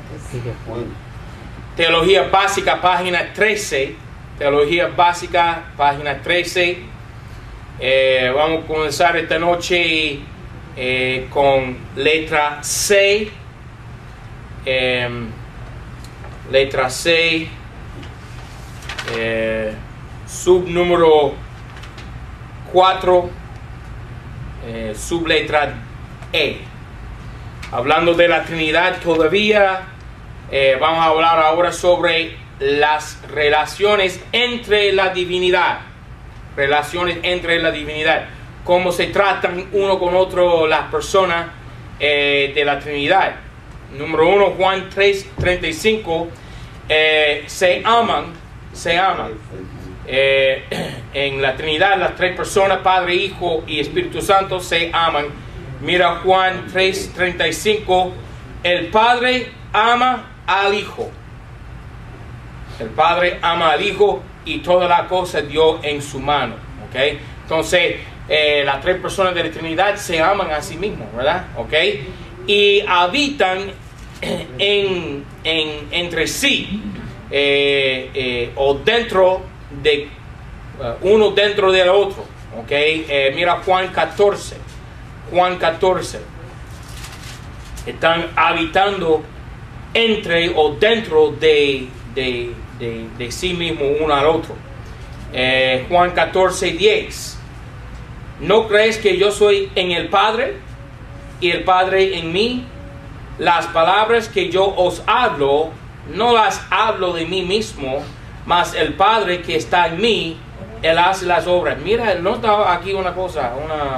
Teología Básica, página 13. Teología Básica, página 13. Vamos a comenzar esta noche con letra C. Letra C. Subnúmero 4. Subletra E. Hablando de la Trinidad todavía, vamos a hablar ahora sobre las relaciones entre la divinidad. Relaciones entre la divinidad. Cómo se tratan uno con otro las personas de la Trinidad. Número 1, Juan 3:35. Se aman. En la Trinidad, las tres personas, Padre, Hijo y Espíritu Santo, se aman. Mira Juan 3:35. El Padre ama al Hijo. El Padre ama al Hijo y toda la cosa dio en su mano. ¿Okay? Entonces, las tres personas de la Trinidad se aman a sí mismos, ¿verdad? ¿Okay? Y habitan entre sí, o dentro de uno dentro del otro. ¿Okay? Mira Juan 14. Juan 14. Están habitando entre o dentro de sí mismo uno al otro. Juan 14:10. ¿No crees que yo soy en el Padre y el Padre en mí? Las palabras que yo os hablo, no las hablo de mí mismo, mas el Padre que está en mí, Él hace las obras. Mira, nota aquí una cosa,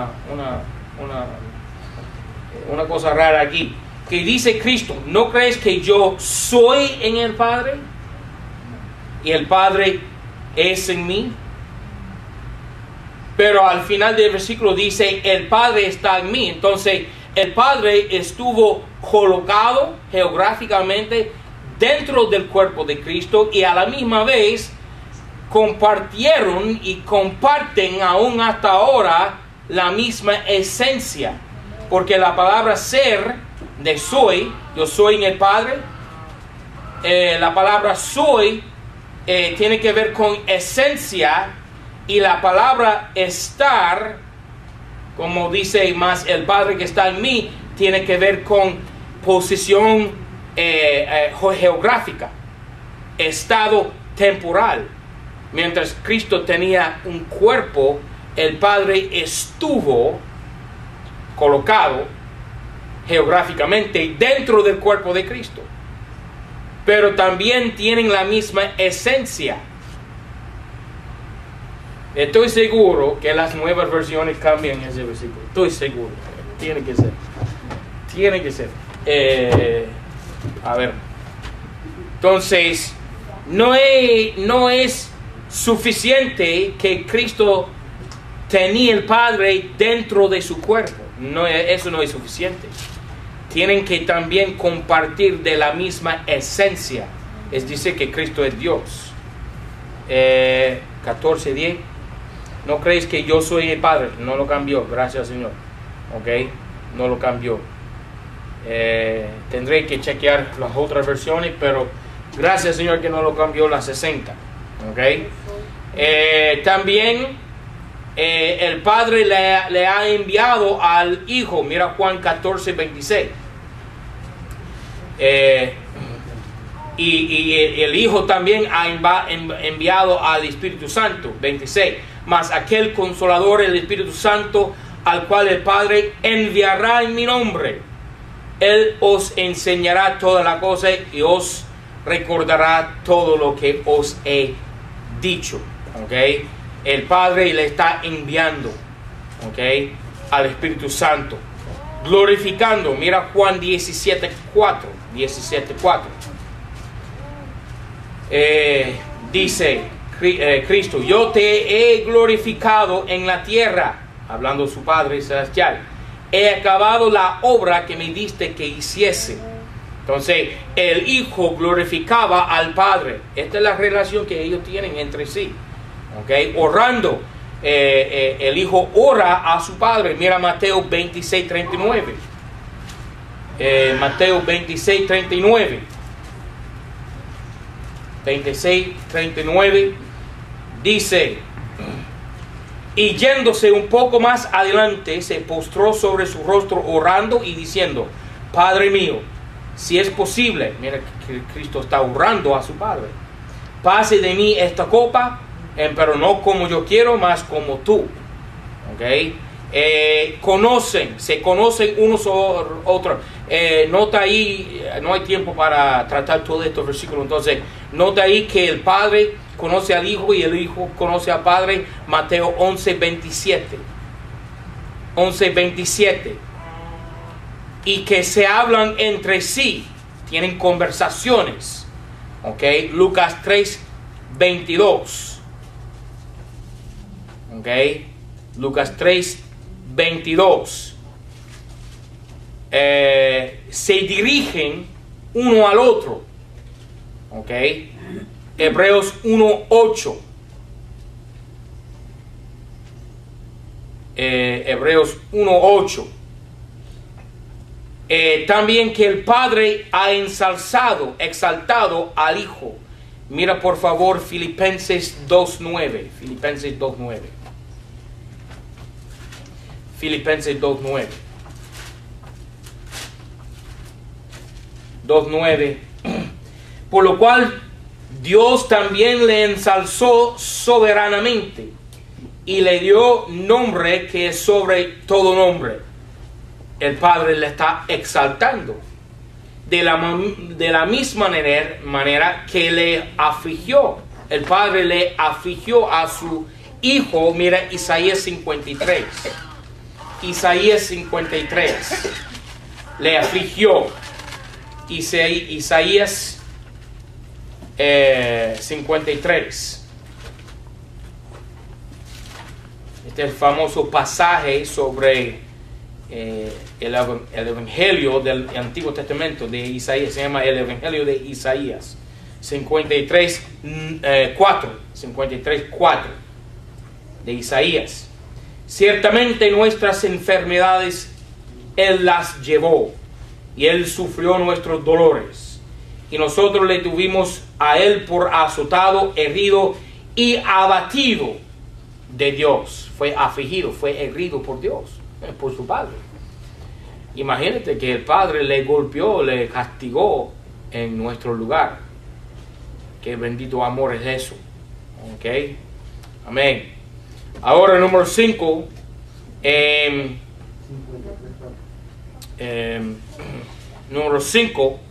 una cosa rara aquí. Que dice Cristo, ¿no crees que yo soy en el Padre y el Padre es en mí? Pero al final del versículo dice, el Padre está en mí. Entonces, el Padre estuvo colocado geográficamente dentro del cuerpo de Cristo y a la misma vez compartieron y comparten aún hasta ahora la misma esencia. Porque la palabra ser de soy, yo soy en el Padre, la palabra soy tiene que ver con esencia, y la palabra estar, como dice más el Padre que está en mí, tiene que ver con posición geográfica, estado temporal. Mientras Cristo tenía un cuerpo, el Padre estuvo colocado geográficamente dentro del cuerpo de Cristo, pero también tienen la misma esencia. Estoy seguro que las nuevas versiones cambian ese versículo. Estoy seguro. Tiene que ser. A ver. Entonces, no es suficiente que Cristo tenía el Padre dentro de su cuerpo. Eso no es suficiente. Tienen que también compartir de la misma esencia. Es decir, que Cristo es Dios. 14:10. ¿No creéis que yo soy el Padre? No lo cambió, gracias Señor. ¿Ok? No lo cambió. Tendré que chequear las otras versiones, pero gracias Señor que no lo cambió la 60. ¿Ok? También el Padre le ha enviado al Hijo. Mira Juan 14:26. Y el Hijo también ha enviado al Espíritu Santo. 26. Mas aquel Consolador, el Espíritu Santo, al cual el Padre enviará en mi nombre, Él os enseñará toda la cosa y os recordará todo lo que os he dicho. ¿Okay? El Padre le está enviando, ¿okay?, al Espíritu Santo, glorificando. Mira Juan 17:4. Dice Cristo, yo te he glorificado en la tierra, hablando su Padre celestial. He acabado la obra que me diste que hiciese. Entonces, el Hijo glorificaba al Padre. Esta es la relación que ellos tienen entre sí. ¿Okay? Orando. El Hijo ora a su Padre. Mira Mateo 26:39. Mateo 26:39. 26, 39, dice: y yéndose un poco más adelante, se postró sobre su rostro orando y diciendo: Padre mío, si es posible, mira que Cristo está orando a su Padre, pase de mí esta copa, pero no como yo quiero, más como tú. ¿Ok? Se conocen unos a otros. Nota ahí, no hay tiempo para tratar todos estos versículos, entonces nota ahí que el Padre conoce al Hijo y el Hijo conoce al Padre. Mateo 11:27. Y que se hablan entre sí, tienen conversaciones. ¿Ok? Lucas 3:22. ¿Ok? Lucas 3:22. Se dirigen uno al otro. ¿Ok? Hebreos 1:8. Hebreos 1:8. También que el Padre ha exaltado al Hijo. Mira por favor Filipenses 2:9. Filipenses 2:9. Filipenses 2:9. 2:9. Por lo cual Dios también le ensalzó soberanamente y le dio nombre que es sobre todo nombre. El Padre le está exaltando de la misma manera que le afligió. El Padre le afligió a su Hijo. Mira Isaías 53. Isaías 53. Le afligió. Isaías 53. Este es el famoso pasaje sobre el Evangelio del Antiguo Testamento de Isaías. Se llama el Evangelio de Isaías 53:4 de Isaías. Ciertamente nuestras enfermedades Él las llevó, y Él sufrió nuestros dolores, y nosotros le tuvimos a Él por azotado, herido y abatido de Dios. Fue afligido, fue herido por Dios, por su Padre. Imagínate que el Padre le golpeó, le castigó en nuestro lugar. Qué bendito amor es eso. Ok, amén. Ahora número 5. Número 5.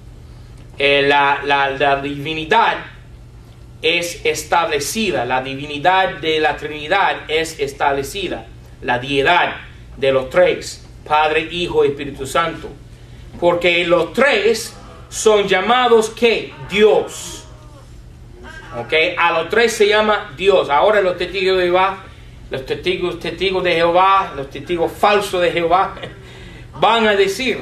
La divinidad es establecida. La divinidad de la Trinidad es establecida. La deidad de los tres, Padre, Hijo y Espíritu Santo. Porque los tres son llamados ¿qué? Dios. ¿Ok? A los tres se llama Dios. Ahora los testigos de Jehová, los testigos de Jehová, los testigos falsos de Jehová, van a decir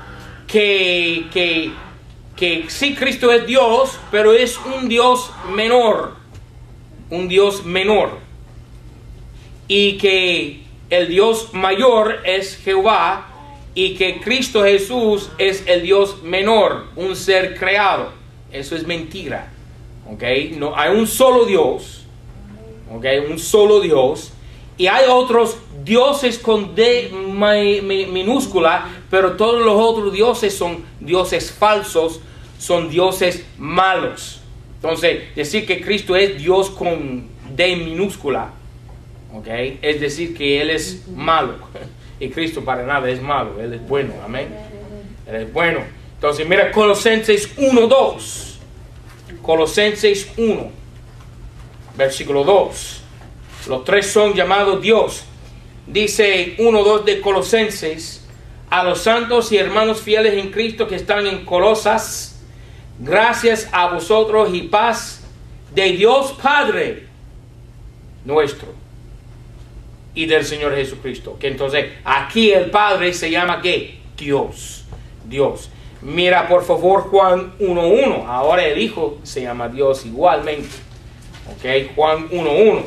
que sí, Cristo es Dios, pero es un Dios menor. Un Dios menor. Y que el Dios mayor es Jehová, y que Cristo Jesús es el Dios menor, un ser creado. Eso es mentira. ¿Okay? No, hay un solo Dios. ¿Okay? Un solo Dios. Y hay otros dioses con D minúscula, pero todos los otros dioses son dioses falsos, son dioses malos. Entonces, decir que Cristo es Dios con D minúscula, ¿okay? Es decir que Él es malo. Y Cristo para nada es malo, Él es bueno, amén. Él es bueno. Entonces, mira Colosenses 1:2. Colosenses 1, versículo 2. Los tres son llamados Dios. Dice 1:2 de Colosenses: a los santos y hermanos fieles en Cristo que están en Colosas, gracias a vosotros y paz de Dios Padre nuestro y del Señor Jesucristo. Que entonces aquí el Padre se llama ¿qué? Dios. Dios. Mira por favor Juan 1:1. Ahora el Hijo se llama Dios igualmente. Ok, Juan 1:1.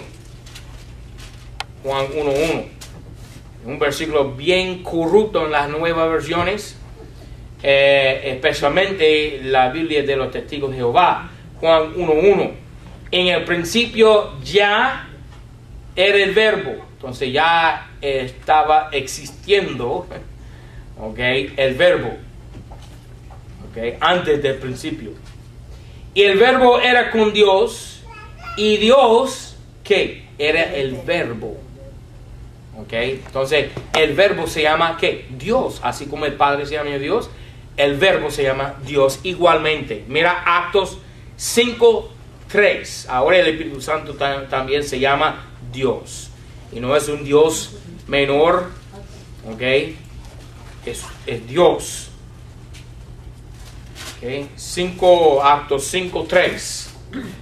Juan 1:1. Un versículo bien corrupto en las nuevas versiones, especialmente la Biblia de los Testigos de Jehová. Juan 1:1. En el principio ya era el verbo. Entonces ya estaba existiendo, okay, el verbo, okay, antes del principio. Y el verbo era con Dios. Y Dios, ¿qué? Era el verbo. Okay. Entonces el verbo se llama ¿qué? Dios. Así como el Padre se llama Dios, el verbo se llama Dios igualmente. Mira Actos 5:3. Ahora el Espíritu Santo también se llama Dios. Y no es un Dios menor. Ok. Es Dios. Okay. Actos 5:3.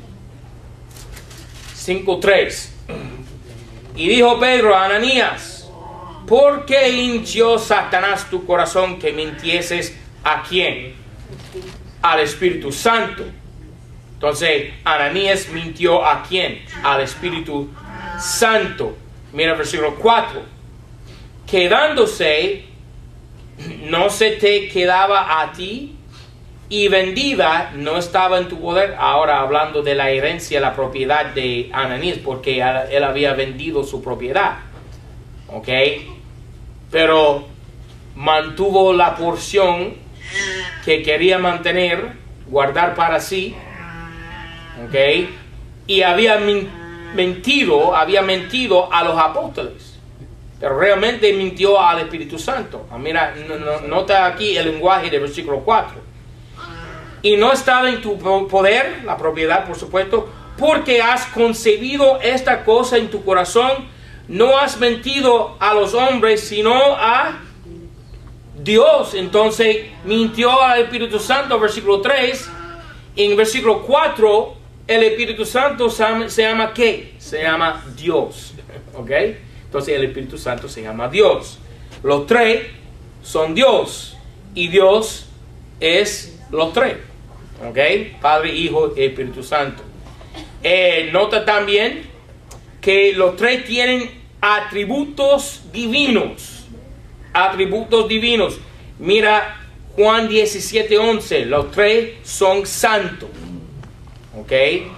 5:3. Y dijo Pedro a Ananías: ¿por qué hinchió Satanás tu corazón que mintieses a quién? Al Espíritu Santo. Entonces, Ananías mintió a quién? Al Espíritu Santo. Mira el versículo 4. Quedándose, no se te quedaba a ti, y vendida no estaba en tu poder. Ahora hablando de la herencia, la propiedad de Ananías, porque él había vendido su propiedad. Ok. Pero mantuvo la porción que quería mantener, guardar para sí. Ok. Y había mentido a los apóstoles. Pero realmente mintió al Espíritu Santo. Mira, nota aquí el lenguaje del versículo 4. Y no estaba en tu poder, la propiedad por supuesto, porque has concebido esta cosa en tu corazón. No has mentido a los hombres, sino a Dios. Entonces mintió al Espíritu Santo, versículo 3. En versículo 4, el Espíritu Santo se llama ¿qué? Se llama Dios. ¿Ok? Entonces el Espíritu Santo se llama Dios. Los tres son Dios. Y Dios es los tres. ¿Ok? Padre, Hijo y Espíritu Santo. Nota también que los tres tienen atributos divinos. Atributos divinos. Mira Juan 17:11. Los tres son santos. ¿Ok?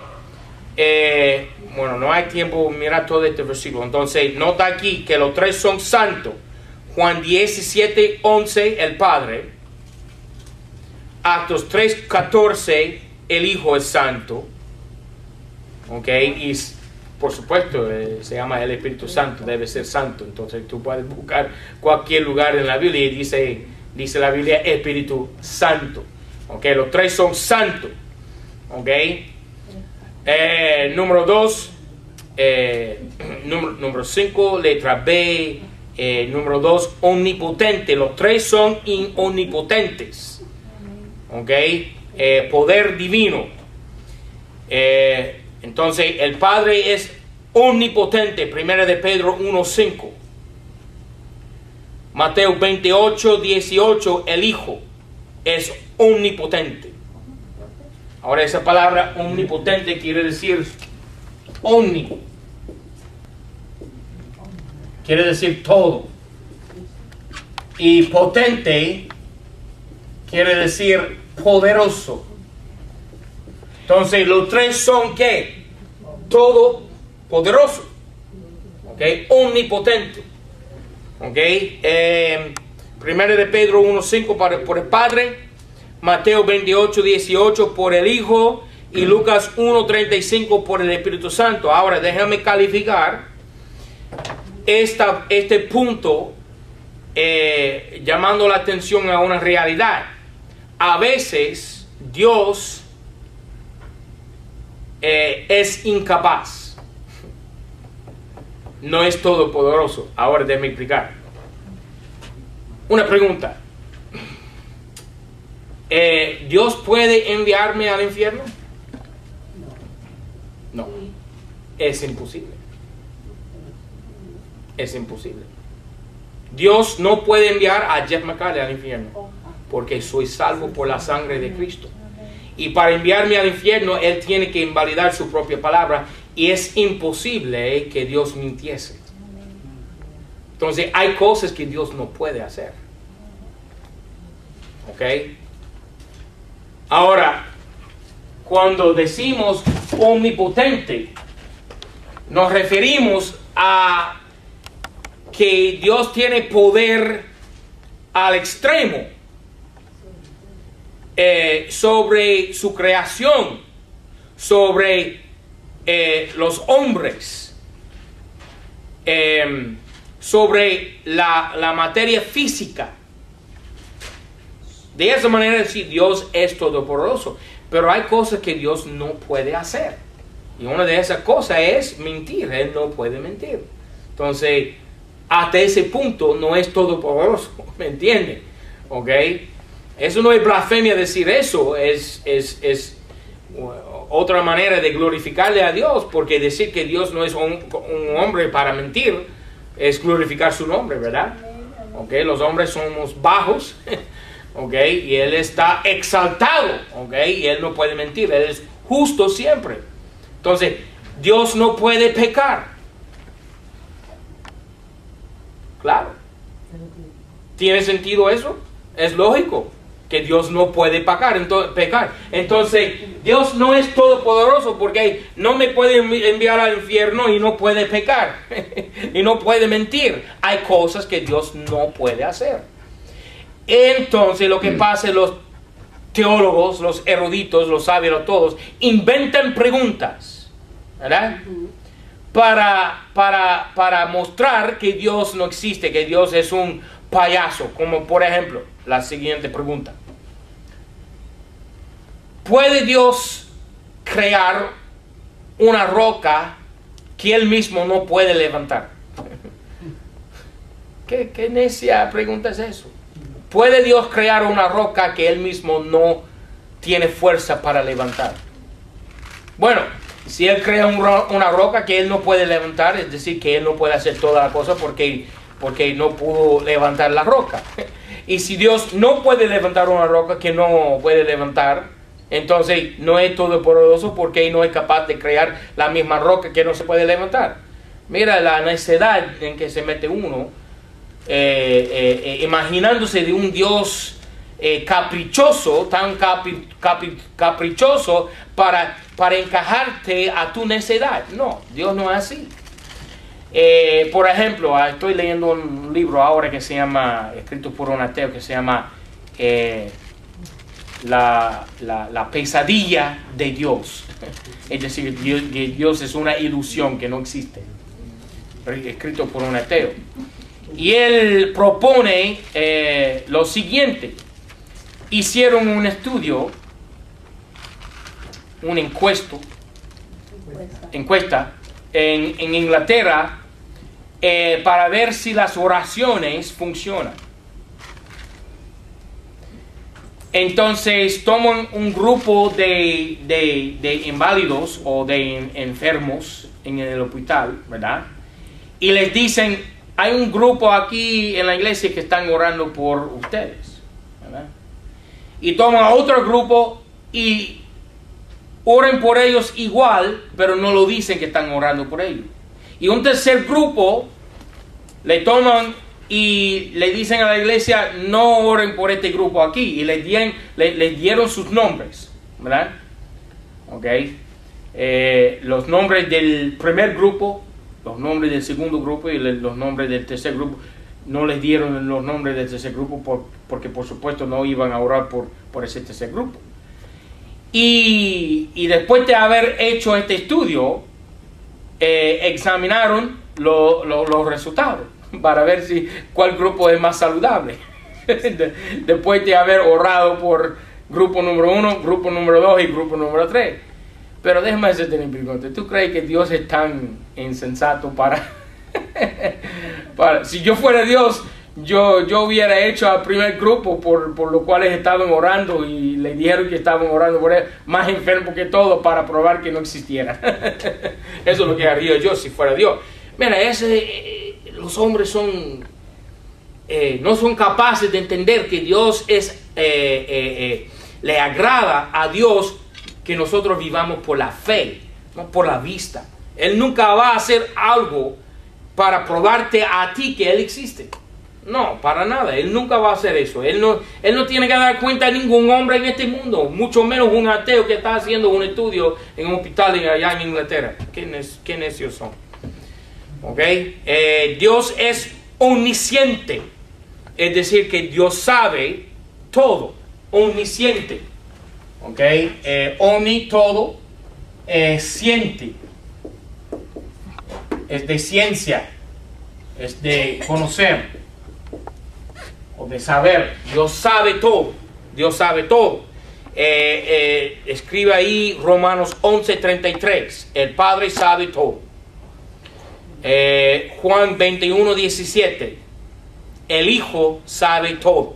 Bueno, no hay tiempo mirar todo este versículo. Entonces, nota aquí que los tres son santos. Juan 17:11, el Padre. Actos 3:14, el Hijo es santo. Ok, y por supuesto se llama el Espíritu Santo, debe ser santo. Entonces tú puedes buscar cualquier lugar en la Biblia y dice la Biblia Espíritu Santo. Ok, los tres son santos. Ok, número 2, número 5, letra B. Número 2, omnipotente. Los tres son omnipotentes. Ok, poder divino. Entonces el Padre es omnipotente. Primera de Pedro 1:5. Mateo 28:18. El Hijo es omnipotente. Ahora esa palabra omnipotente quiere decir omni. Quiere decir todo. Y potente quiere decir poderoso. Entonces los tres son ¿qué? Todopoderoso. ¿Ok? Omnipotente. ¿Ok? Primero de Pedro 1:5 por el Padre. Mateo 28:18 por el Hijo. Y Lucas 1:35 por el Espíritu Santo. Ahora déjame calificar este punto, llamando la atención a una realidad. A veces Dios es incapaz, no es todopoderoso. Ahora déjame explicar. Una pregunta: ¿Dios puede enviarme al infierno? No, es imposible. Es imposible. Dios no puede enviar a Jeff McCarthy al infierno, porque soy salvo por la sangre de Cristo. Y para enviarme al infierno, Él tiene que invalidar su propia palabra, y es imposible que Dios mintiese. Entonces hay cosas que Dios no puede hacer. ¿Ok? Ahora, cuando decimos omnipotente, nos referimos a que Dios tiene poder al extremo sobre su creación, sobre los hombres, sobre la materia física. De esa manera, sí, Dios es todopoderoso, pero hay cosas que Dios no puede hacer. Y una de esas cosas es mentir. Él no puede mentir. Entonces, hasta ese punto no es todopoderoso. ¿Me entiende? ¿Ok? Eso no es blasfemia decir eso. Es otra manera de glorificarle a Dios. Porque decir que Dios no es un hombre para mentir es glorificar su nombre, ¿verdad? ¿Ok? Los hombres somos bajos. ¿Ok? Y Él está exaltado. ¿Ok? Y Él no puede mentir. Él es justo siempre. Entonces, Dios no puede pecar. Claro. ¿Tiene sentido eso? Es lógico que Dios no puede pecar. Entonces, Dios no es todopoderoso porque no me puede enviar al infierno y no puede pecar. Y no puede mentir. Hay cosas que Dios no puede hacer. Entonces, lo que pasa es los teólogos, los eruditos, los sabios, todos, inventan preguntas, ¿verdad? Para mostrar que Dios no existe, que Dios es un payaso, como por ejemplo, la siguiente pregunta. ¿Puede Dios crear una roca que Él mismo no puede levantar? ¿Qué necia pregunta es eso? ¿Puede Dios crear una roca que Él mismo no tiene fuerza para levantar? Bueno, si Él crea una roca que Él no puede levantar, es decir, que Él no puede hacer toda la cosa porque no pudo levantar la roca. Y si Dios no puede levantar una roca que no puede levantar, entonces no es todopoderoso porque Él no es capaz de crear la misma roca que no se puede levantar. Mira la necedad en que se mete uno. Imaginándose de un Dios caprichoso, tan caprichoso para encajarte a tu necedad. No, Dios no es así. Por ejemplo, estoy leyendo un libro ahora que se llama, escrito por un ateo, que se llama la pesadilla de Dios. Es decir, Dios es una ilusión que no existe. Escrito por un ateo. Y él propone lo siguiente. Hicieron un estudio, una encuesta en Inglaterra para ver si las oraciones funcionan. Entonces toman un grupo de inválidos o de enfermos en el hospital, ¿verdad? Y les dicen: hay un grupo aquí en la iglesia que están orando por ustedes, ¿verdad? Y toman a otro grupo y oren por ellos igual, pero no lo dicen que están orando por ellos. Y un tercer grupo le toman y le dicen a la iglesia: no oren por este grupo aquí. Y les dieron sus nombres, ¿verdad? Ok. Los nombres del primer grupo, los nombres del segundo grupo y los nombres del tercer grupo. No les dieron los nombres del tercer grupo porque por supuesto no iban a orar por ese tercer grupo. Y después de haber hecho este estudio, examinaron los resultados para ver cuál grupo es más saludable. Después de haber orado por grupo número 1, grupo número 2 y grupo número 3. Pero déjame hacerte una pregunta. ¿Tú crees que Dios es tan insensato para si yo fuera Dios, yo hubiera hecho al primer grupo por los cuales estaban orando y le dijeron que estaban orando por él, más enfermo que todo, para probar que no existiera? Eso es lo que haría yo si fuera Dios. Mira, los hombres no son capaces de entender que Dios le agrada a Dios que nosotros vivamos por la fe, no por la vista. Él nunca va a hacer algo para probarte a ti que Él existe. No, para nada. Él nunca va a hacer eso. Él no tiene que dar cuenta a ningún hombre en este mundo, mucho menos un ateo que está haciendo un estudio en un hospital allá en Inglaterra. Qué necios son. ¿Ok? Dios es omnisciente. Es decir, que Dios sabe todo. Omnisciente. ¿Ok? Omni, todo. Ciente. Es de ciencia. Es de conocer. O de saber. Dios sabe todo. Dios sabe todo. Escribe ahí Romanos 11:33. El Padre sabe todo. Juan 21:17. El Hijo sabe todo.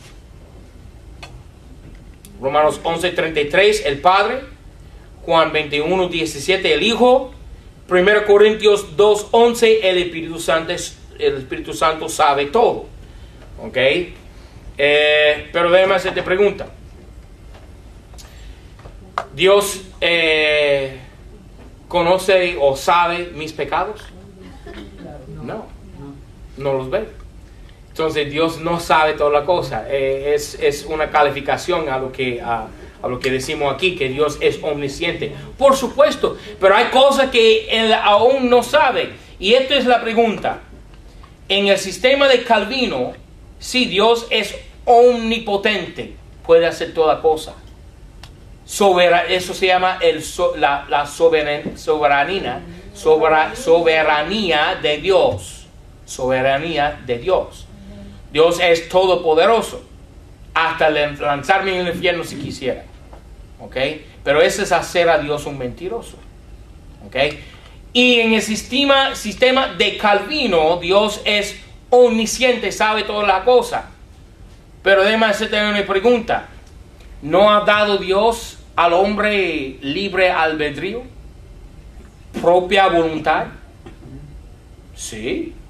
Romanos 11:33. El Padre. Juan 21:17. El Hijo. 1 Corintios 2:11. El Espíritu Santo sabe todo. ¿Ok? Pero déjame hacerte pregunta. ¿Dios conoce o sabe mis pecados? No los ve. Entonces Dios no sabe toda la cosa. Es una calificación a lo que decimos aquí, que Dios es omnisciente. Por supuesto, pero hay cosas que Él aún no sabe. Y esta es la pregunta. En el sistema de Calvino, sí, Dios es omnipotente, puede hacer toda cosa. Eso se llama la soberanía de Dios. Soberanía de Dios. Dios es todopoderoso, hasta lanzarme en el infierno si quisiera. ¿Ok? Pero ese es hacer a Dios un mentiroso. ¿Ok? Y en el sistema de Calvino, Dios es omnisciente, sabe todas las cosas. Pero además se tiene una pregunta. ¿No ha dado Dios al hombre libre albedrío? ¿Propia voluntad? Sí.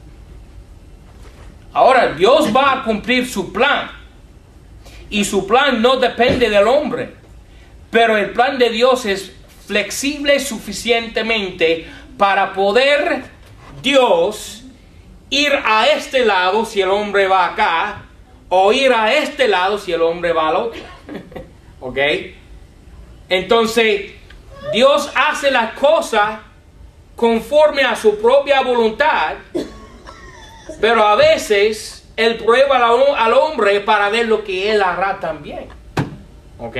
Ahora, Dios va a cumplir su plan. Y su plan no depende del hombre. Pero el plan de Dios es flexible suficientemente para poder Dios ir a este lado si el hombre va acá, o ir a este lado si el hombre va al otro. ¿Ok? Entonces, Dios hace las cosas conforme a su propia voluntad, pero a veces Él prueba al hombre para ver lo que Él hará también. ¿Ok?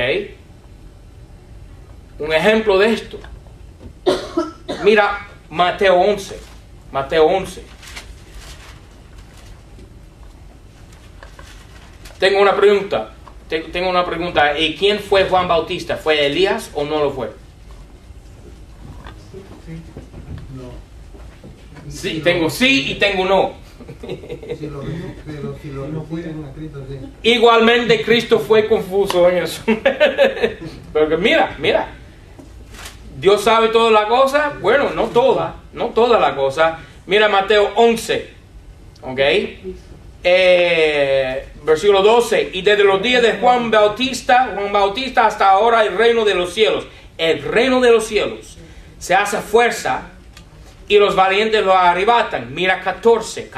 Un ejemplo de esto. Mira Mateo 11. Mateo 11. Tengo una pregunta. ¿Y quién fue Juan Bautista? ¿Fue Elías o no lo fue? Sí, tengo sí y tengo no. Igualmente Cristo fue confuso en eso. Pero mira. Dios sabe toda la cosa. Bueno, no toda la cosa. Mira Mateo 11. ¿Ok? Versículo 12. Y desde los días de Juan Bautista hasta ahora el reino de los cielos se hace fuerza y los valientes lo arrebatan. Mira 14.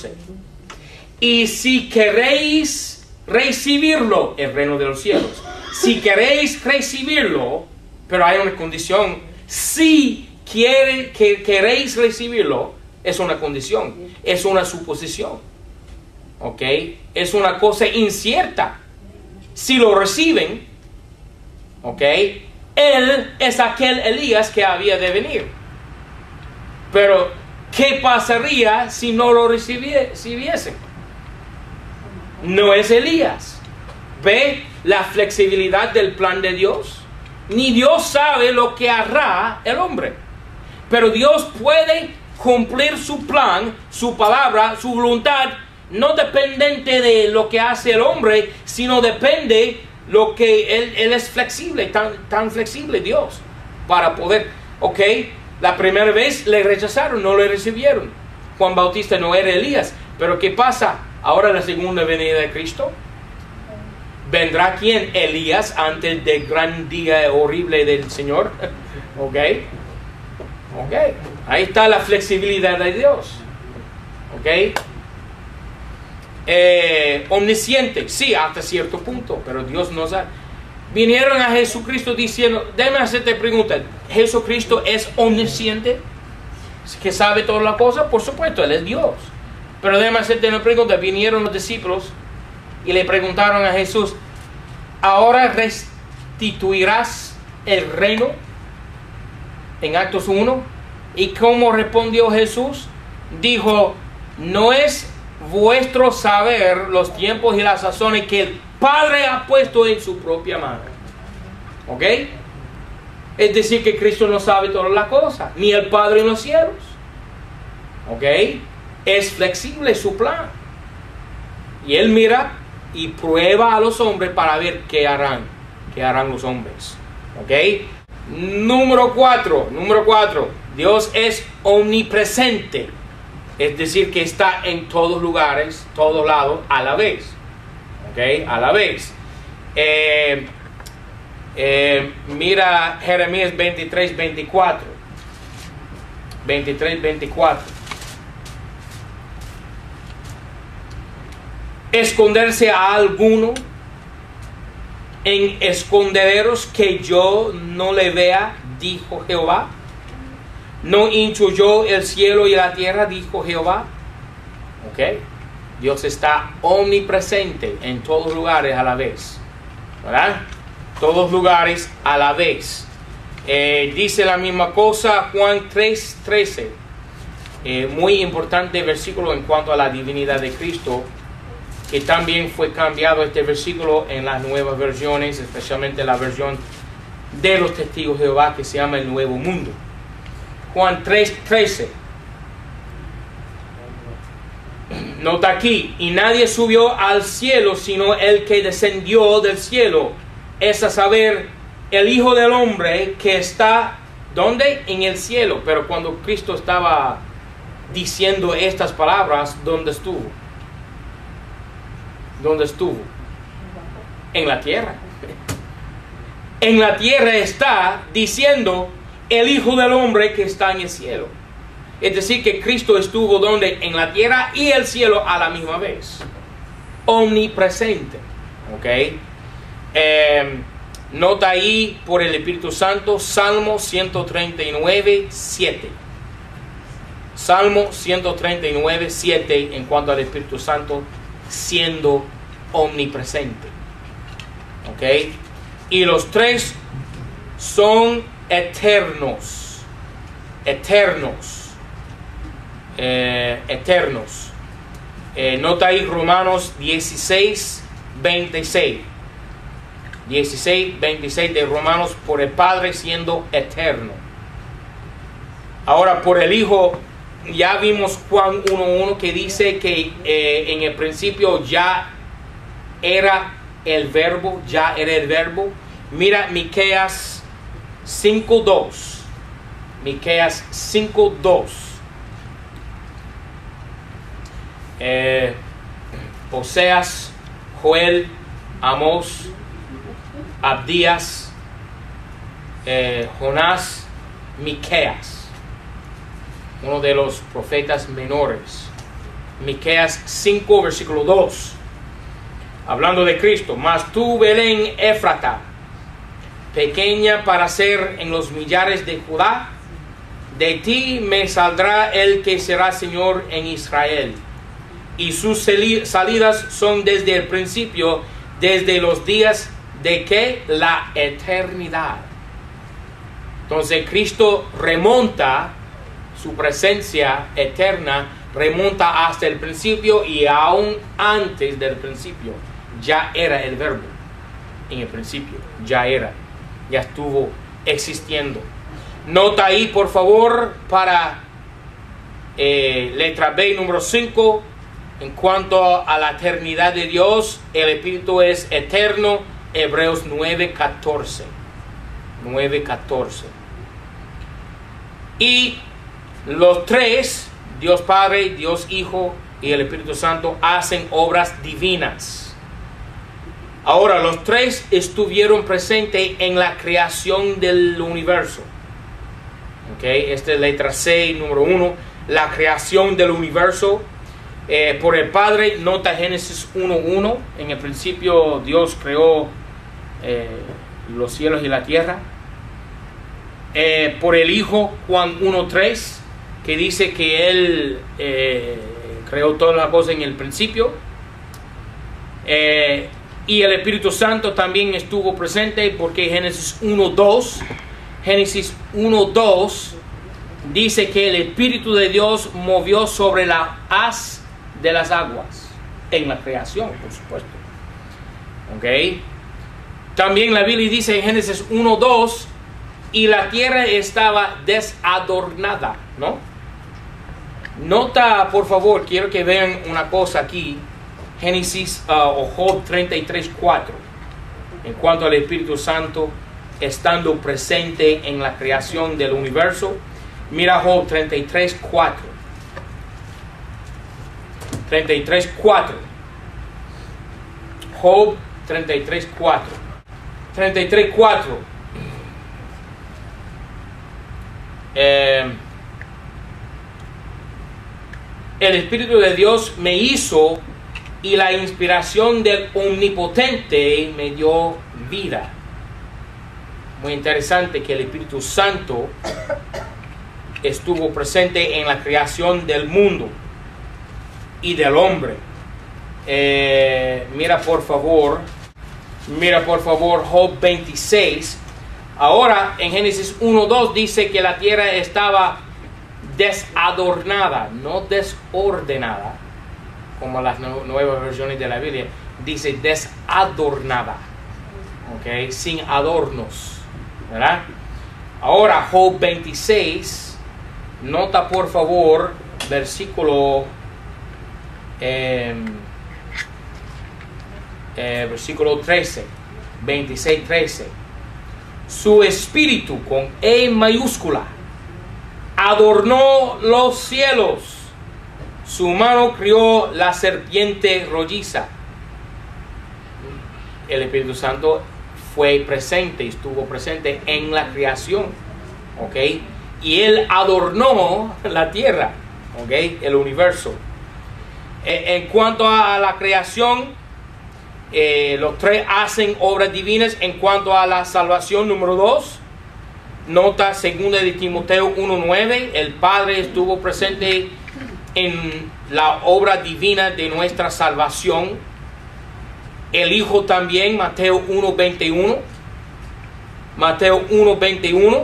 Y si queréis recibirlo, el reino de los cielos, si queréis recibirlo, pero hay una condición. Si queréis recibirlo, es una condición, es una suposición. ¿Ok? Es una cosa incierta. Si lo reciben, ¿ok? Él es aquel Elías que había de venir. Pero, ¿qué pasaría si no lo recibiesen? No es Elías. ¿Ve la flexibilidad del plan de Dios? Ni Dios sabe lo que hará el hombre. Pero Dios puede cumplir su plan, su palabra, su voluntad, no dependiente de lo que hace el hombre, sino depende lo que Él es flexible, tan flexible Dios, para poder, ok, la primera vez le rechazaron, no le recibieron. Juan Bautista no era Elías, pero ¿qué pasa? Ahora la segunda venida de Cristo. ¿Vendrá quién? Elías antes del gran día horrible del Señor. Ok. Ahí está la flexibilidad de Dios. Ok. omnisciente, sí, hasta cierto punto, pero Dios no sabe. Vinieron a Jesucristo diciendo, déjame hacerte pregunta, ¿Jesucristo es omnisciente? ¿Que sabe todas las cosas? Por supuesto, Él es Dios. Pero déjame hacerte una pregunta, vinieron los discípulos y le preguntaron a Jesús, ¿ahora restituirás el reino? En Actos 1. ¿Y cómo respondió Jesús? Dijo, no es vuestro saber los tiempos y las sazones que el Padre ha puesto en su propia mano. ¿Ok? Es decir, que Cristo no sabe todas las cosas, ni el Padre en los cielos. ¿Ok? Es flexible su plan. Y Él mira y prueba a los hombres para ver qué harán los hombres. ¿Ok? Número 4. Dios es omnipresente. Es decir, que está en todos lugares, todos lados, a la vez. ¿Ok? A la vez. Mira Jeremías 23:24. 23:24. Esconderse a alguno en escondederos que yo no le vea, dijo Jehová. No hincho yo el cielo y la tierra, dijo Jehová. Ok. Dios está omnipresente en todos lugares a la vez. ¿Verdad? Todos lugares a la vez. Dice la misma cosa Juan 3:13. Muy importante versículo en cuanto a la divinidad de Cristo, que también fue cambiado este versículo en las nuevas versiones, especialmente la versión de los testigos de Jehová, que se llama el Nuevo Mundo. Juan 3:13. Nota aquí, y nadie subió al cielo sino el que descendió del cielo, es a saber, el Hijo del Hombre que está, ¿dónde? En el cielo. Pero cuando Cristo estaba diciendo estas palabras, ¿dónde estuvo? ¿Dónde estuvo? En la tierra. En la tierra está diciendo el Hijo del Hombre que está en el cielo. Es decir, que Cristo estuvo donde, en la tierra y el cielo a la misma vez. Omnipresente. ¿Ok? Nota ahí por el Espíritu Santo, Salmo 139:7. Salmo 139:7 en cuanto al Espíritu Santo siendo omnipresente. ¿Ok? Y los tres son eternos. Eternos. Nota ahí Romanos 16:26. 16:26 de Romanos, por el Padre siendo eterno. Ahora por el Hijo, ya vimos Juan 1:1 que dice que en el principio ya era el verbo, Mira Miqueas 5:2. Miqueas 5:2. Oseas, Joel, Amós, Abdías, Jonás, Miqueas, uno de los profetas menores. Miqueas 5, versículo 2, hablando de Cristo. Mas tú, Belén Éfrata, pequeña para ser en los millares de Judá, de ti me saldrá el que será Señor en Israel. Y sus salidas son desde el principio, desde los días de que la eternidad. Entonces Cristo remonta, su presencia eterna remonta hasta el principio, y aún antes del principio ya era el verbo. En el principio ya estuvo existiendo. Nota ahí por favor para letra B número 5. En cuanto a la eternidad de Dios, el Espíritu es eterno. Hebreos 9:14. 9:14. Y los tres, Dios Padre, Dios Hijo y el Espíritu Santo, hacen obras divinas. Ahora, los tres estuvieron presentes en la creación del universo. Ok, esta es letra C, número 1. La creación del universo. por el Padre, nota Génesis 1:1. En el principio Dios creó los cielos y la tierra. Por el Hijo, Juan 1:3, que dice que Él creó todas las cosas en el principio. Y el Espíritu Santo también estuvo presente, porque Génesis 1:2 dice que el Espíritu de Dios movió sobre la haz de las aguas en la creación, por supuesto. ¿Okay? También la Biblia dice en Génesis 1:2, y la tierra estaba desadornada, ¿no? Nota, por favor, quiero que vean una cosa aquí. Génesis o Job 33:4, en cuanto al Espíritu Santo estando presente en la creación del universo. Mira Job 33:4. 33:4. Job 33:4. 33:4. El Espíritu de Dios me hizo, y la inspiración del Omnipotente me dio vida. Muy interesante que el Espíritu Santo estuvo presente en la creación del mundo y del hombre. Mira por favor Job 26. Ahora en Génesis 1:2 dice que la tierra estaba desadornada, no desordenada, como las nuevas versiones de la Biblia. Dice desadornada, ¿ok? Sin adornos, ¿verdad? Ahora Job 26, nota por favor versículo 13, 26:13. Su espíritu, con E mayúscula, adornó los cielos. Su mano crió la serpiente rolliza. El Espíritu Santo fue presente, estuvo presente en la creación, ¿ok? Y Él adornó la tierra, ¿ok? El universo. En cuanto a la creación, los tres hacen obras divinas. En cuanto a la salvación, número 2, nota 2 de Timoteo 1:9, el Padre estuvo presente en la obra divina de nuestra salvación. El Hijo también, Mateo 1:21. Mateo 1:21.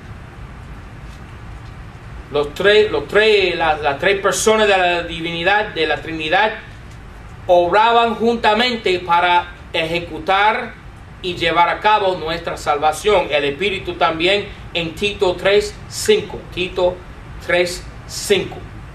Las tres personas de la divinidad, de la Trinidad, obraban juntamente para ejecutar y llevar a cabo nuestra salvación. El Espíritu también en Tito 3:5. Tito 3:5.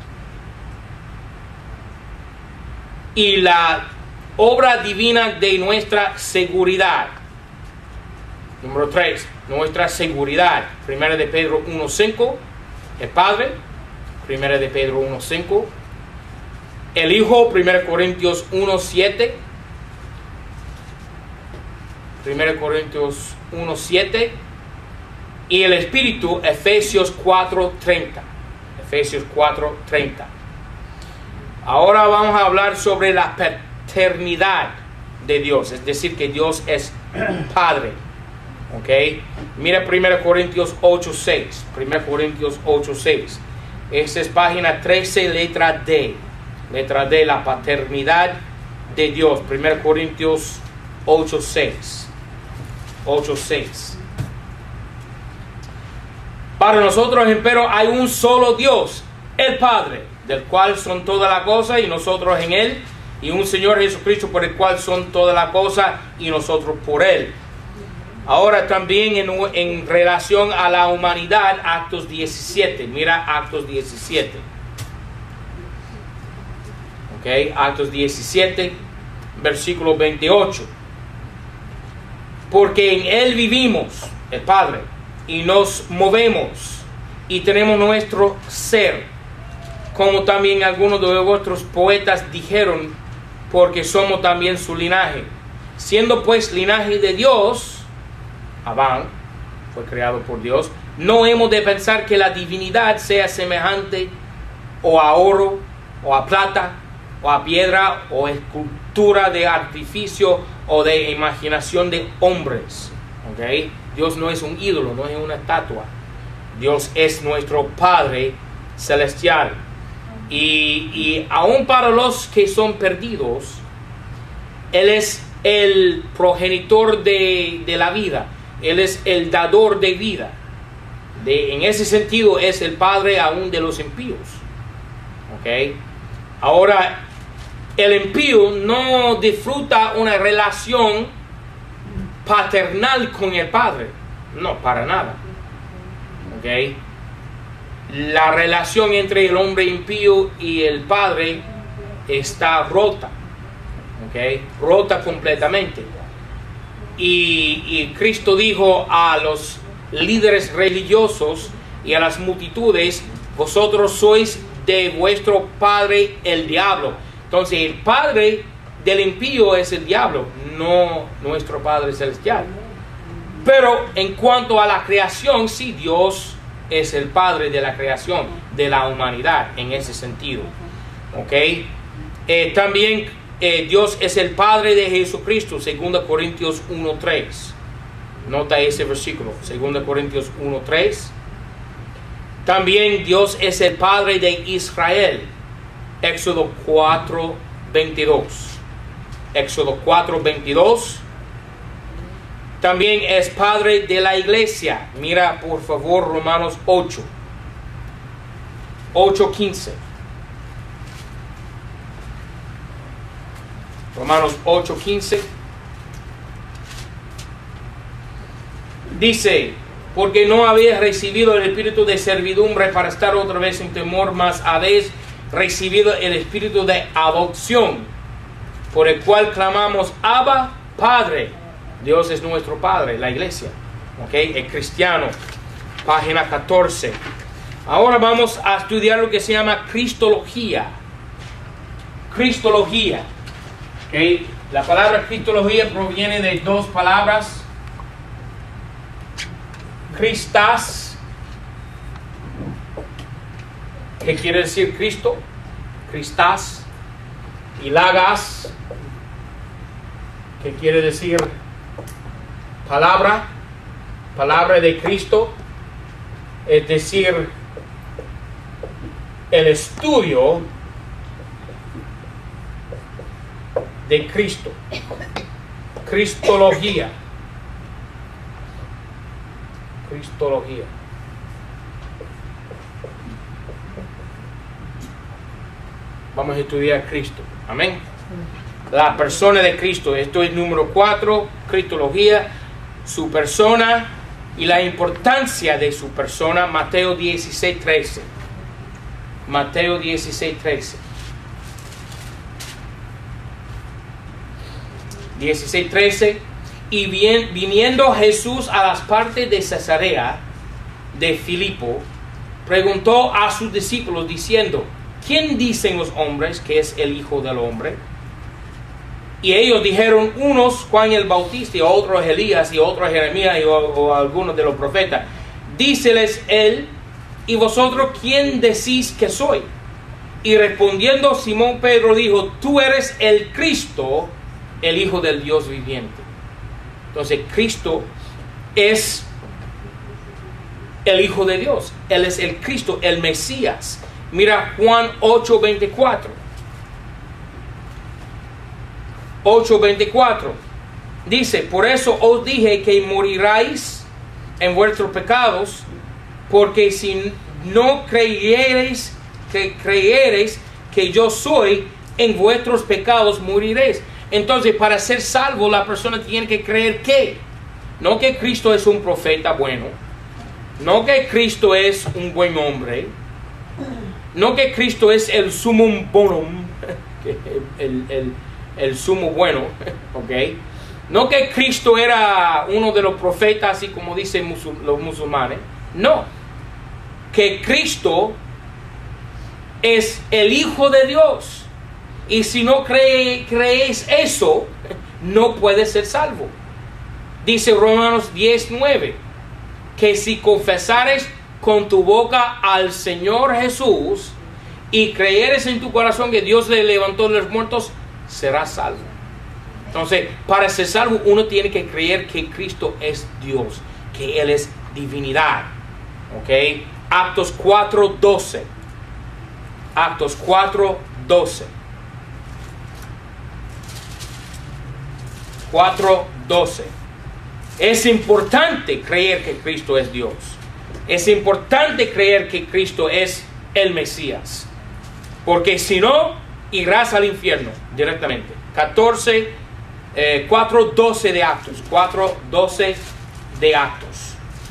Y la obra divina de nuestra seguridad. Número 3, nuestra seguridad. Primera de Pedro 1:5. El Padre. Primera de Pedro 1:5. El Hijo, 1 Corintios 1:7. 1 Corintios 1:7. Y el Espíritu, Efesios 4:30. Efesios 4:30. Ahora vamos a hablar sobre la paternidad de Dios, es decir, que Dios es Padre. ¿Ok? Mira 1 Corintios 8:6. 1 Corintios 8:6. Esta es página 13, letra D. Letra D, la paternidad de Dios. 1 Corintios 8:6. 8:6. Para nosotros, empero, hay un solo Dios, el Padre, del cual son todas las cosas y nosotros en Él, y un Señor Jesucristo por el cual son todas las cosas y nosotros por Él. Ahora también en relación a la humanidad, Actos 17. Mira Actos 17. Ok, Actos 17, versículo 28. Porque en Él vivimos, el Padre, y nos movemos y tenemos nuestro ser, como también algunos de vuestros poetas dijeron, porque somos también su linaje. Siendo pues linaje de Dios, Adán fue creado por Dios, no hemos de pensar que la divinidad sea semejante o a oro, o a plata, o a piedra o escultura de artificio o de imaginación de hombres. ¿Okay? Dios no es un ídolo, no es una estatua. Dios es nuestro Padre celestial. Y aún para los que son perdidos, Él es el progenitor de la vida. Él es el dador de vida. En ese sentido es el Padre aún de los impíos. ¿Okay? Ahora, el impío no disfruta una relación paternal con el Padre. No, para nada. ¿Okay? La relación entre el hombre impío y el Padre está rota. ¿Okay? Rota completamente. Y Cristo dijo a los líderes religiosos y a las multitudes: vosotros sois de vuestro padre el diablo. Entonces el padre del impío es el diablo, no nuestro Padre celestial. Pero en cuanto a la creación, sí, Dios es el Padre de la creación, de la humanidad, en ese sentido. ¿Okay? También Dios es el Padre de Jesucristo, 2 Corintios 1:3. Nota ese versículo, 2 Corintios 1:3. También Dios es el Padre de Israel, Éxodo 4:22. Éxodo 4:22. También es Padre de la iglesia. Mira por favor Romanos 8:15. Romanos 8:15. Dice: porque no habéis recibido el espíritu de servidumbre para estar otra vez en temor, mas habéis recibido el espíritu de adopción, por el cual clamamos: Abba, Padre. Dios es nuestro Padre, la iglesia. ¿Okay? El cristiano. Página 14. Ahora vamos a estudiar lo que se llama Cristología. Cristología. ¿Okay? La palabra Cristología proviene de dos palabras. Christas, que quiere decir Cristo, Christas, y Logos, que quiere decir palabra de Cristo, es decir, el estudio de Cristo, Cristología. Cristología. Vamos a estudiar Cristo. Amén. La persona de Cristo. Esto es número 4. Cristología. Su persona y la importancia de su persona. Mateo 16:13. Mateo 16:13. 16:13. Y viniendo Jesús a las partes de Cesarea de Filipo, preguntó a sus discípulos diciendo: ¿quién dicen los hombres que es el Hijo del Hombre? Y ellos dijeron: unos Juan el Bautista, y otros Elías, y otros Jeremías, o algunos de los profetas. Díceles él: ¿y vosotros quién decís que soy? Y respondiendo Simón Pedro dijo: tú eres el Cristo, el Hijo del Dios viviente. Entonces Cristo es el Hijo de Dios. Él es el Cristo, el Mesías. Mira Juan 8:24. 8:24. Dice: por eso os dije que moriráis en vuestros pecados, porque si no creyereis que yo soy, en vuestros pecados moriréis. Entonces, para ser salvo, la persona tiene que creer que, no que Cristo es un profeta bueno, no que Cristo es un buen hombre, no que Cristo es el sumum bonum, el sumo bueno, ¿ok? No que Cristo era uno de los profetas, así como dicen los musulmanes. No, que Cristo es el Hijo de Dios. Y si no creéis eso, no puedes ser salvo. Dice Romanos 10:9, que si confesares con tu boca al Señor Jesús y creyeres en tu corazón que Dios le levantó de los muertos, serás salvo. Entonces, para ser salvo, uno tiene que creer que Cristo es Dios, que Él es divinidad. ¿Ok? Actos 4:12. Actos 4:12. 4:12. Es importante creer que Cristo es Dios. Es importante creer que Cristo es el Mesías. Porque si no, irás al infierno directamente. 4:12 de Actos. 4:12 de Actos.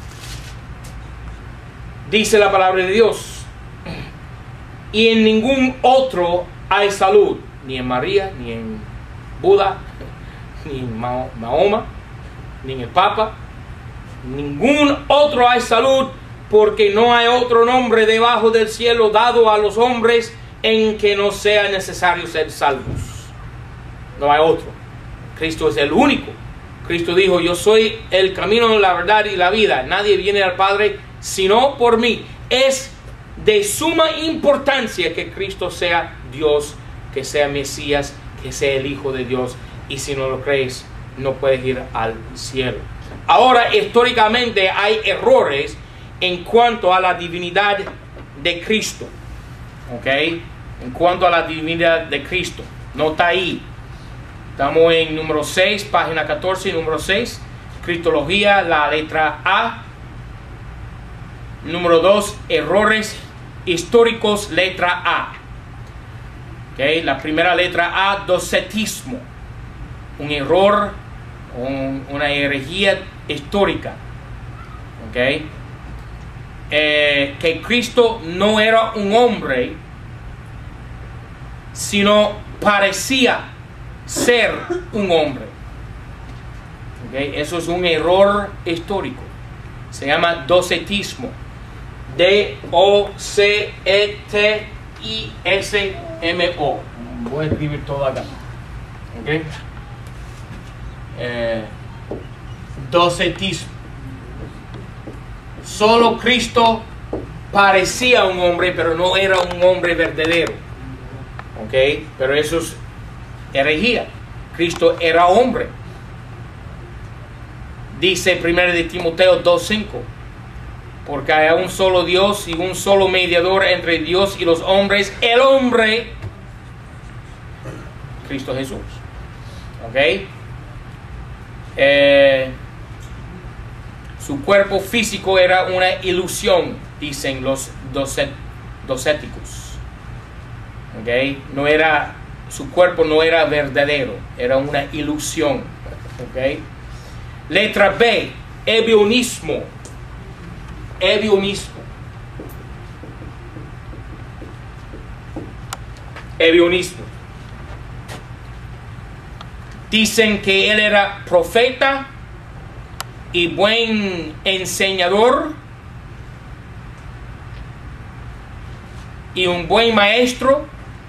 Dice la palabra de Dios. Y en ningún otro hay salud. Ni en María, ni en Buda, ni en Mahoma, ni en el Papa. Ningún otro hay salud, porque no hay otro nombre debajo del cielo dado a los hombres en que no sea necesario ser salvos. No hay otro. Cristo es el único. Cristo dijo: yo soy el camino, la verdad y la vida. Nadie viene al Padre sino por mí. Es de suma importancia que Cristo sea Dios, que sea Mesías, que sea el Hijo de Dios. Y si no lo crees, no puedes ir al cielo. Ahora, históricamente hay errores en cuanto a la divinidad de Cristo. ¿Ok? En cuanto a la divinidad de Cristo. Nota ahí. Estamos en número 6, página 14, número 6. Cristología, la letra A. Número 2, errores históricos, letra A. ¿Ok? La primera letra A, docetismo. Un error, una herejía histórica. ¿Ok? Que Cristo no era un hombre, sino parecía ser un hombre. ¿Okay? Eso es un error histórico. Se llama docetismo. D-O-C-E-T-I-S-M-O. Voy a escribir todo acá. ¿Okay? Docetismo. Solo Cristo parecía un hombre, pero no era un hombre verdadero. ¿Ok? Pero eso es herejía. Cristo era hombre. Dice 1 de Timoteo 2:5. Porque hay un solo Dios y un solo mediador entre Dios y los hombres, el hombre, Cristo Jesús. ¿Ok? Su cuerpo físico era una ilusión, dicen los docéticos. ¿Ok? No era, su cuerpo no era verdadero, era una ilusión. ¿Ok? Letra B, ebionismo. Ebionismo. Ebionismo. Dicen que él era profeta y buen enseñador y un buen maestro,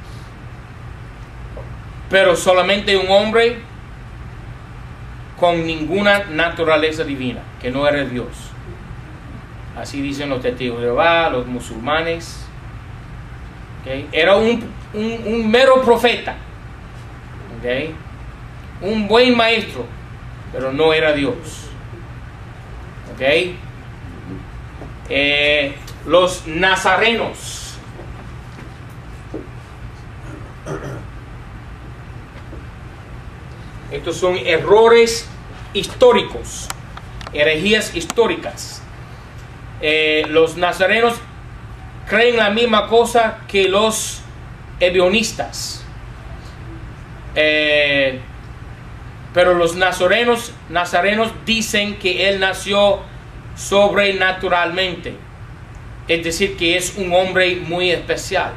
pero solamente un hombre con ninguna naturaleza divina, que no era Dios. Así dicen los testigos de Jehová, los musulmanes. ¿Okay? Era un mero profeta. ¿Okay? Un buen maestro, pero no era Dios. ¿Ok? Los nazarenos. Estos son errores históricos, herejías históricas. Los nazarenos creen la misma cosa que los ebionistas. Pero los nazarenos dicen que él nació sobrenaturalmente. Es decir, que es un hombre muy especial.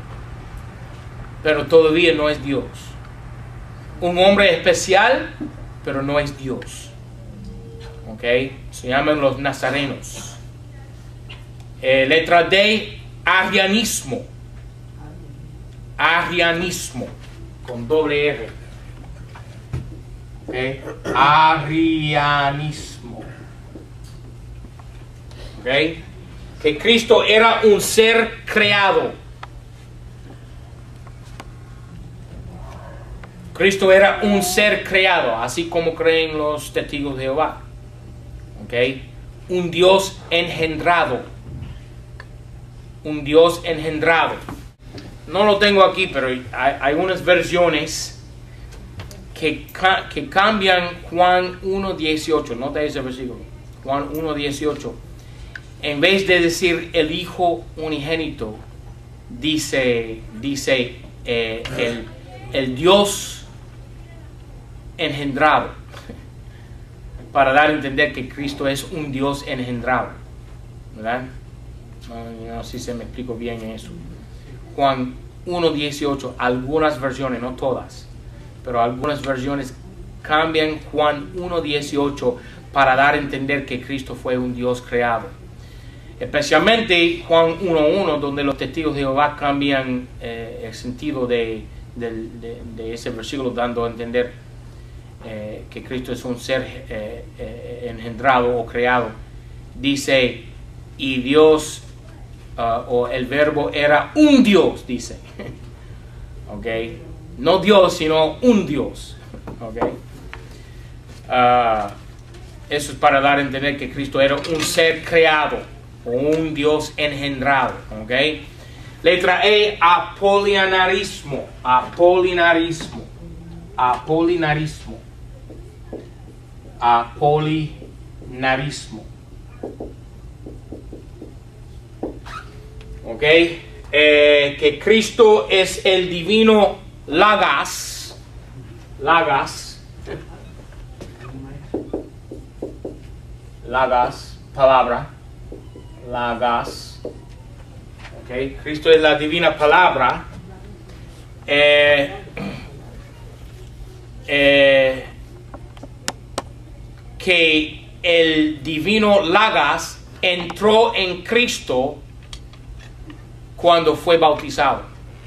Pero todavía no es Dios. Un hombre especial, pero no es Dios. ¿Ok? Se llaman los nazarenos. Letra D, arrianismo. Arrianismo. Con doble R. ¿Okay? Arrianismo. ¿Okay? Que Cristo era un ser creado. Cristo era un ser creado, así como creen los testigos de Jehová. ¿Ok? Un Dios engendrado. Un Dios engendrado. No lo tengo aquí, pero hay unas versiones que cambian Juan 1:18. Nota ese versículo. Juan 1:18. En vez de decir el Hijo unigénito, dice el Dios engendrado, para dar a entender que Cristo es un Dios engendrado, ¿verdad? No sé si me explico bien en eso. Juan 1:18, algunas versiones, no todas, pero algunas versiones cambian Juan 1:18 para dar a entender que Cristo fue un Dios creado. Especialmente Juan 1:1, donde los testigos de Jehová cambian el sentido de ese versículo, dando a entender que Cristo es un ser engendrado o creado. Dice, y Dios, o el verbo era un Dios, dice. ¿Ok? No Dios, sino un Dios. ¿Ok? Eso es para dar a entender que Cristo era un ser creado, o un Dios engendrado. ¿Ok? Letra E, apolinarismo. Apolinarismo. Apolinarismo. Apolinarismo. ¿Ok? Que Cristo es el divino Logos. Logos. Logos, palabra. Logos. ¿Ok? Cristo es la divina palabra. Que el divino Logos entró en Cristo cuando fue bautizado.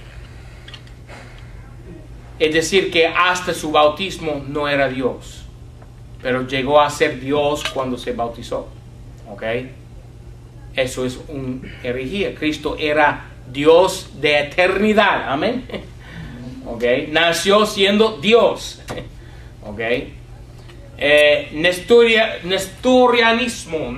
Es decir, que hasta su bautismo no era Dios, pero llegó a ser Dios cuando se bautizó. ¿Ok? Eso es un herejía. Cristo era Dios de eternidad. Amén. ¿Ok? Nació siendo Dios. ¿Ok? Nestorianismo.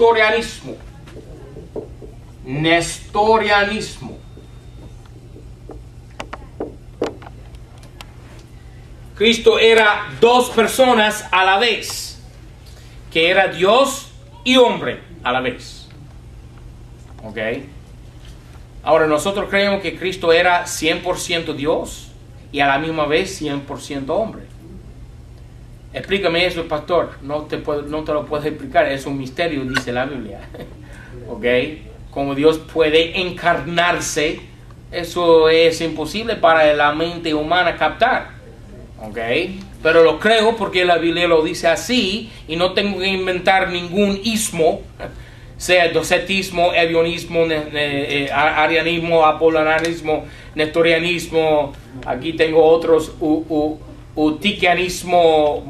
Cristo era dos personas a la vez, que era Dios y hombre a la vez. ¿Ok? Ahora nosotros creemos que Cristo era 100% Dios y a la misma vez 100% hombre. Explícame eso, pastor. No te lo puedo explicar. Es un misterio, dice la Biblia. ¿Ok? Como Dios puede encarnarse, eso es imposible para la mente humana captar. ¿Ok? Pero lo creo porque la Biblia lo dice así y no tengo que inventar ningún ismo, sea docetismo, evionismo, arianismo, apolinarismo, nestorianismo. Aquí tengo otros, utiquianismo,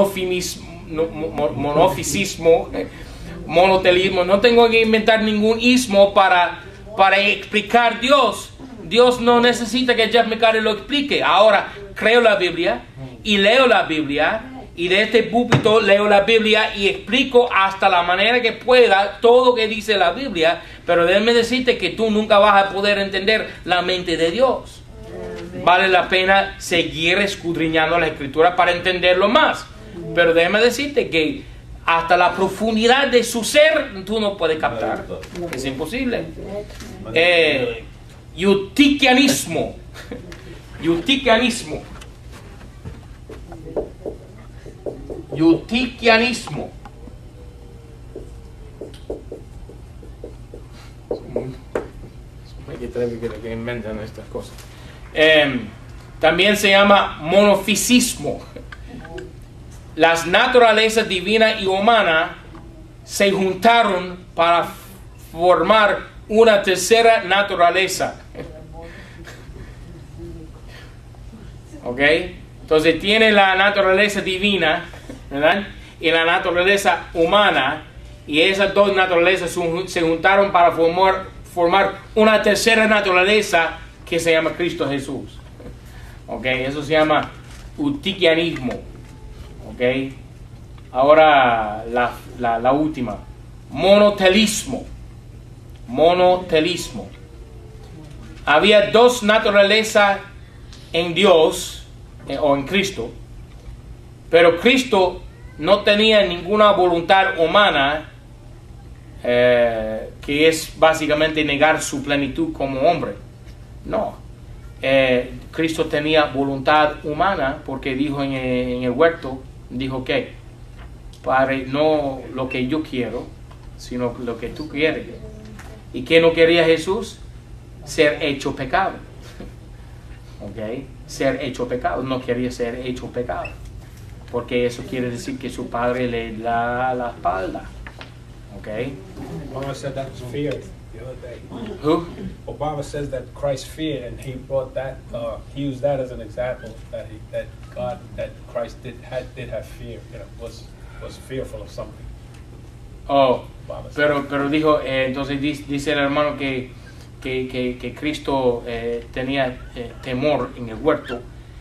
monofisismo, monotelismo. No tengo que inventar ningún ismo para explicar Dios. Dios no necesita que Jeff McCarty lo explique. Ahora creo la Biblia y leo la Biblia, y de este púlpito leo la Biblia y explico hasta la manera que pueda todo lo que dice la Biblia, pero déjame decirte que tú nunca vas a poder entender la mente de Dios. Vale la pena seguir escudriñando la Escritura para entenderlo más, pero déjame decirte que hasta la profundidad de su ser tú no puedes captar. Es imposible. Eutychianismo. Eutychianismo. Eutychianismo. Hay que traer que inventan estas cosas. También se llama monofisismo. Las naturalezas divina y humana se juntaron para formar una tercera naturaleza. ¿Ok? Entonces tiene la naturaleza divina, ¿verdad? Y la naturaleza humana, y esas dos naturalezas se juntaron para formar una tercera naturaleza que se llama Cristo Jesús. ¿Ok? Eso se llama Eutychianismo. ¿Ok? Ahora la última. Monotelismo. Monotelismo. Había dos naturalezas en Dios o en Cristo, pero Cristo no tenía ninguna voluntad humana, que es básicamente negar su plenitud como hombre. No. Cristo tenía voluntad humana porque dijo en el huerto, dijo que, Padre, no lo que yo quiero, sino lo que tú quieres. ¿Y qué no quería Jesús? Ser hecho pecado. ¿Ok? Ser hecho pecado. No quería ser hecho pecado. Porque eso quiere decir que su Padre le da la espalda. ¿Ok? Obama said that was fear the other day. Who? Obama says that Christ feared, and he brought that, he used that as an example that Christ did have fear, was fearful of something. Oh, pero dijo, entonces dice el hermano que Cristo tenía temor en el huerto.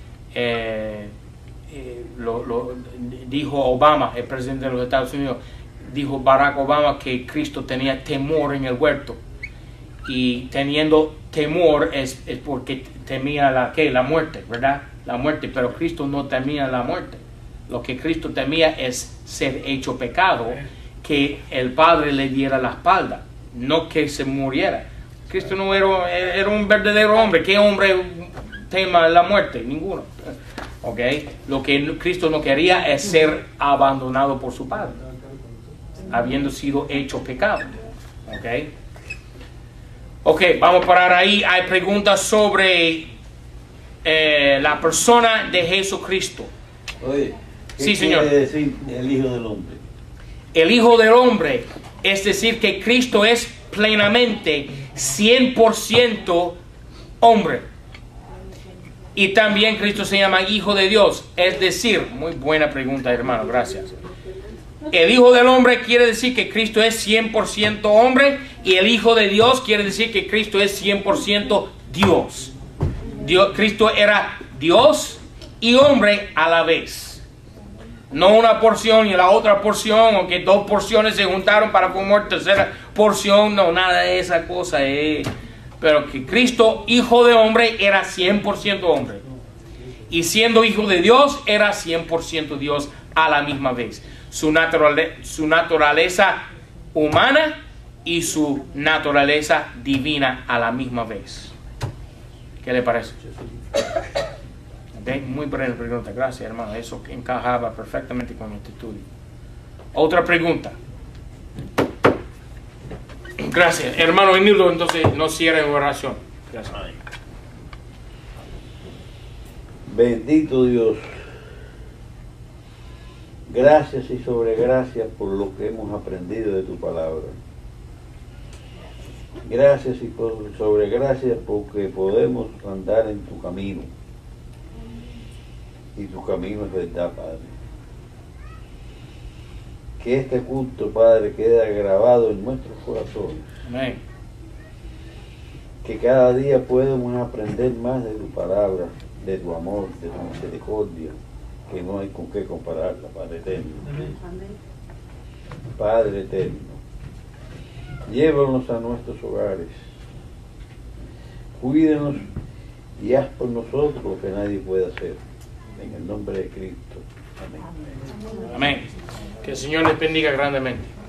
Lo dijo Obama, el presidente de los Estados Unidos, dijo Barack Obama que Cristo tenía temor en el huerto. Y teniendo temor es porque temía la muerte, ¿verdad? La muerte, pero Cristo no temía la muerte. Lo que Cristo temía es ser hecho pecado, que el Padre le diera la espalda, no que se muriera. Cristo no era un verdadero hombre. ¿Qué hombre tema la muerte? Ninguno. ¿Okay? Lo que Cristo no quería es ser abandonado por su Padre, habiendo sido hecho pecado. Ok, vamos a parar ahí. Hay preguntas sobre la persona de Jesucristo. Oye, ¿qué sí, señor. quiere decir el Hijo del Hombre? El Hijo del Hombre, es decir, que Cristo es plenamente 100% hombre. Y también Cristo se llama Hijo de Dios. Es decir, muy buena pregunta, hermano, gracias. El Hijo del Hombre quiere decir que Cristo es 100% hombre, y el Hijo de Dios quiere decir que Cristo es 100% Dios. Cristo era Dios y hombre a la vez. No una porción y la otra porción, o que dos porciones se juntaron para formar tercera porción, no, nada de esa cosa. Pero que Cristo, Hijo de hombre, era 100% hombre. Y siendo Hijo de Dios, era 100% Dios a la misma vez. Su naturaleza humana y su naturaleza divina a la misma vez. ¿Qué le parece? Okay, muy buena pregunta, gracias, hermano. Eso encajaba perfectamente con este estudio. Otra pregunta. Gracias, hermano Emilio. Entonces nos cierra en oración. Gracias. Bendito Dios. Gracias y sobre gracias por lo que hemos aprendido de tu palabra. Gracias y sobre gracias porque podemos andar en tu camino. Y tu camino es verdad, Padre. Que este culto, Padre, quede grabado en nuestros corazones. Amén. Que cada día podamos aprender más de tu palabra, de tu amor, de tu misericordia, que no hay con qué compararla, Padre eterno. Amén. Padre eterno, llévanos a nuestros hogares, cuídanos y haz por nosotros lo que nadie puede hacer. En el nombre de Cristo. Amén. Amén. Que el Señor les bendiga grandemente.